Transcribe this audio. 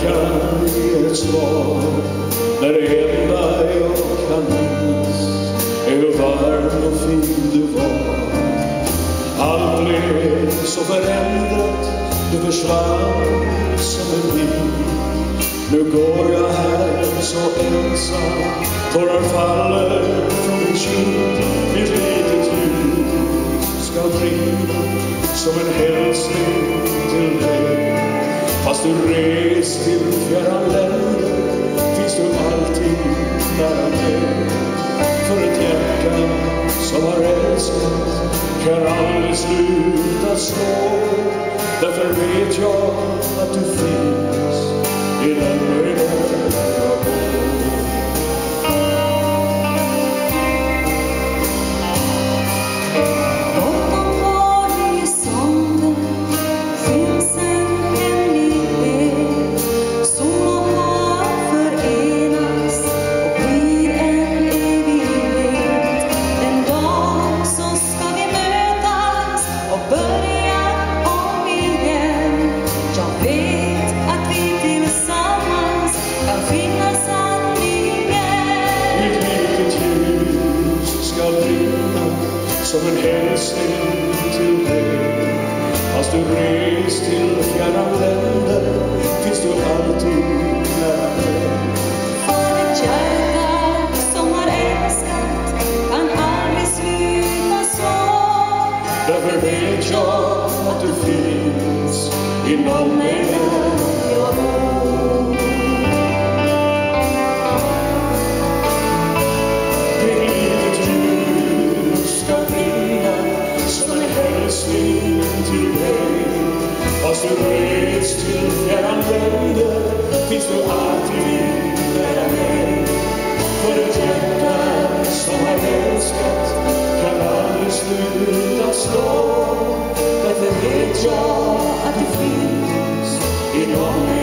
kan ge ett svar när det enda jag kan minnas är hur varm och fin du var. Allt blev så förändrat, du försvann som en vind. Nu går jag här så ensam, tårar faller från min kind. Mitt litet ljus ska brinna som en hälsning till dig. Fast du rest till fjärran länder finns du alltid nära mig. För ett hjärta som har älskat kan aldrig sluta slå. Därför vet jag att du finns i den möjlighet jag går. Som en hälsning till dig. Fast du rest till fjärran länder finns du alltid nära mig. För ett hjärta som har älskat kan aldrig sluta slå. Därför vet jag att du finns inom mig där jag bor. Till dig. Fast du rest till fjärran länder finns du alltid nära mig. För ett hjärta som har älskat kan aldrig sluta slå. Därför vet jag att du finns inom mig.